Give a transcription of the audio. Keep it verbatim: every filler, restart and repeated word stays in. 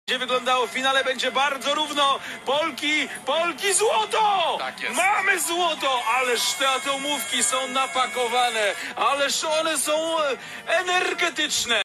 będzie wyglądało w finale, będzie bardzo równo. Polki, Polki, złoto! Tak jest. Mamy złoto! Ależ te atomówki są napakowane, ależ one są energetyczne.